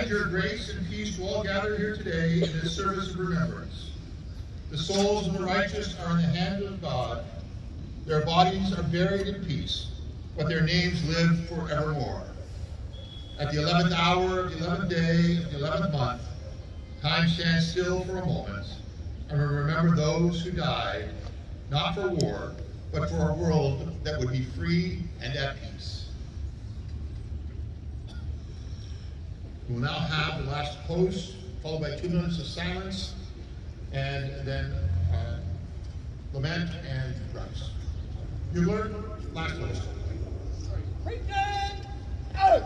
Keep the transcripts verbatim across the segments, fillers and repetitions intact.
your grace and peace to all gathered here today in this service of remembrance. The souls of the righteous are in the hand of God. Their bodies are buried in peace, but their names live forevermore. At the eleventh hour of the eleventh day of the eleventh month, time stands still for a moment, and we remember those who died, not for war, but for a world that would be free and at peace. We will now have the last toast, followed by two minutes of silence, and then uh, lament and rise. Bueller, last toast. Preaching! Out!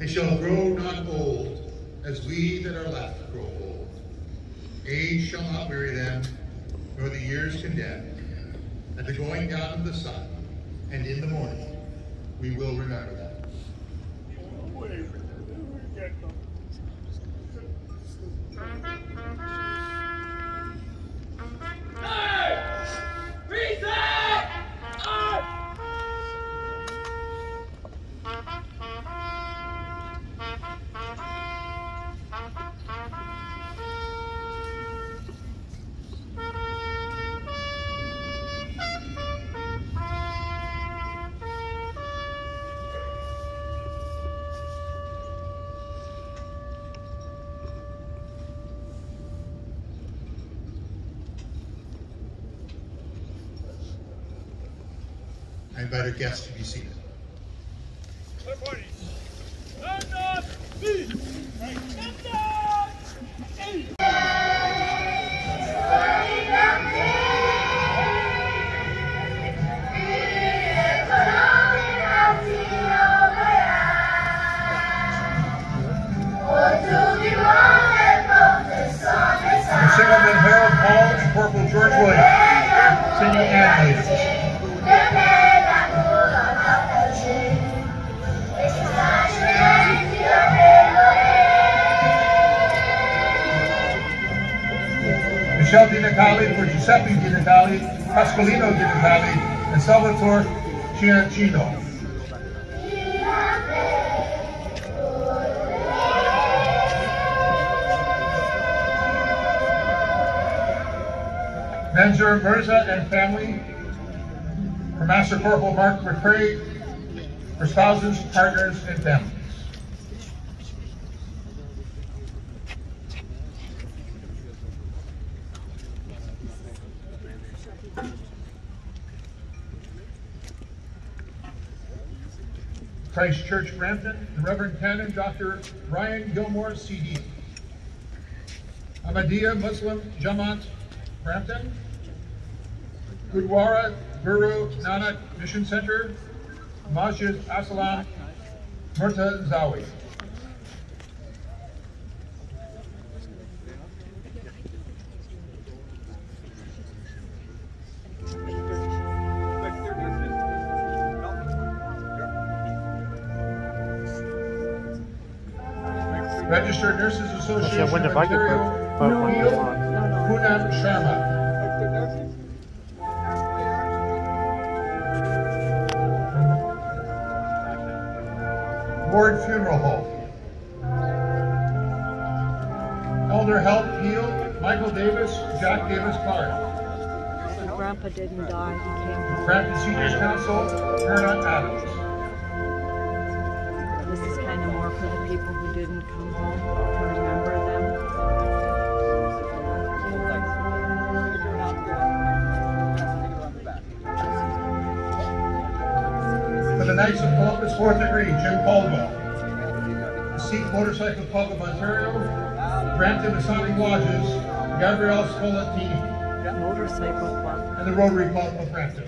They shall grow not old, as we that are left grow old. Age shall not weary them, nor the years condemn. At the going down of the sun, and in the morning, we will remember them. I invite our guests to be seated. The Signalman Harold Hall and Corporal George Williams, singing animators. Michelle Di Natale for Giuseppe Di Natale, Pasqualino Di Natale, and Salvatore Ciancino. Manzur Mirza and family, for Master Corporal Mark McCrae, for spouses, partners, and families. Christ Church Brampton, the Reverend Canon Doctor Brian Gilmore, C D. Ahmadiyya Muslim Jamaat, Brampton. Gurdwara Guru Nanak Mission Center, Masjid Asalam, Murta Zawi. Registered Nurses Association of Ontario, Poonam Sharma. Ward Funeral Home. Elder Help Heal, Michael Davis, Jack Davis Clark. So Grandpa didn't die, he came home. Brampton Seniors Council, Erna Adams. This is kind of more for the people who didn't come home, to remember them. For the Knights of Columbus, fourth degree, Jim Caldwell. The Sikh Motorcycle Club of Ontario, Brampton Masonic Lodges, Gabrielle Spolatini. Motorcycle Club. And the Rotary Club of Brampton.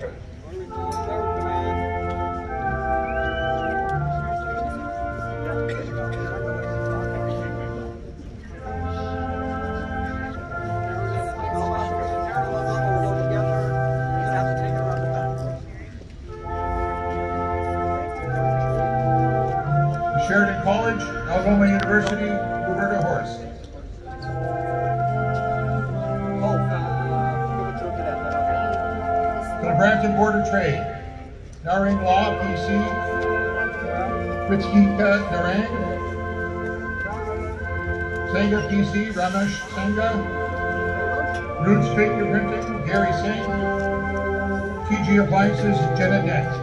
Sheridan College, Algoma University, Roberta Horst. For the Brampton Board of Trade, Narang Law, P C, Kritzkika Narang, Sangha P C, Ramesh Sangha, Roots Fingerprinting, Gary Singh, T G Appliances, Jenna Dent.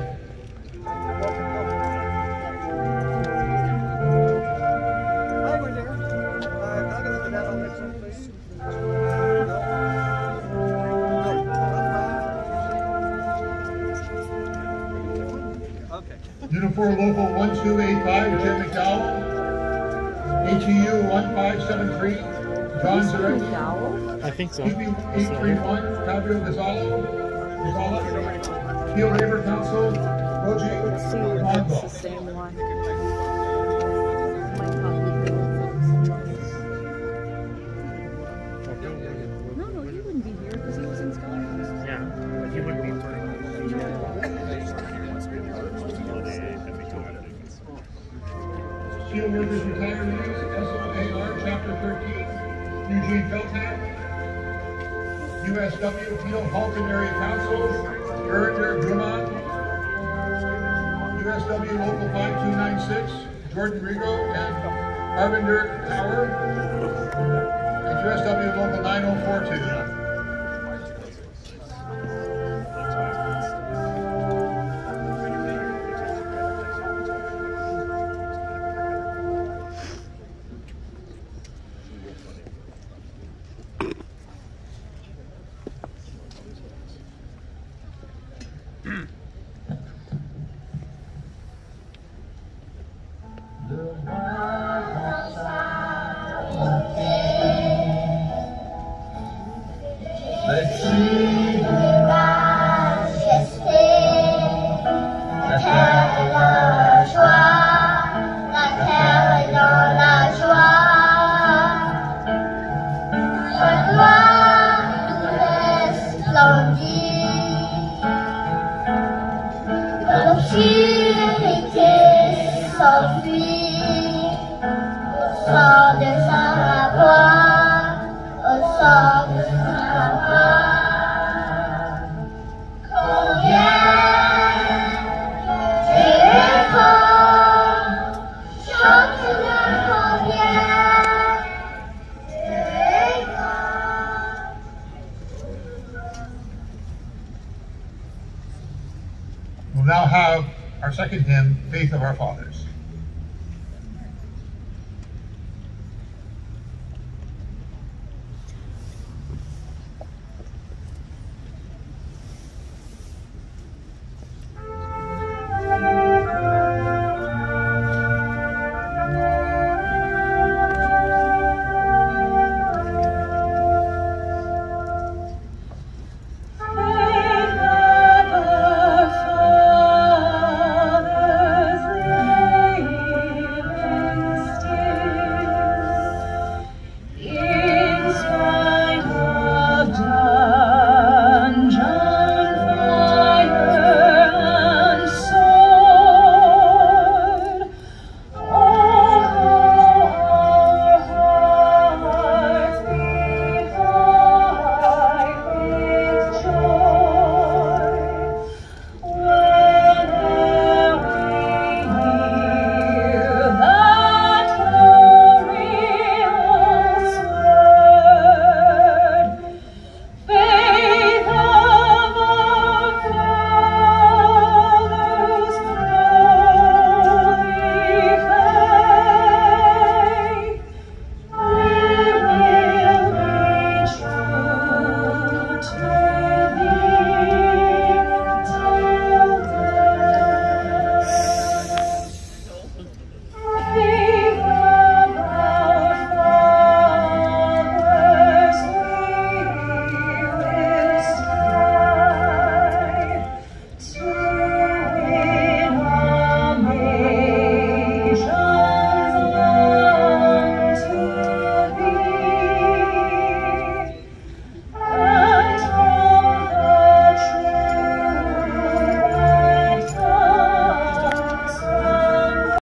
Unifor Local one two eight five, Jim McDowell. A T U one five seven three, John Zaretti. I think so. P P eight three one, Fabio Gonzalo. Gonzalo. Peel Labor Council, Roji Let's see if it's the Mongo. same one. Steelworkers Retirees, S O A R, Chapter thirteen, Eugene Feltham. U S W Peel Halton Area Council, Erinder Drummond. U S W Local five two nine six, Jordan Rigo and Arvinder Power. And U S W Local nine oh four two. We'll now have our second hymn, Faith of Our Fathers.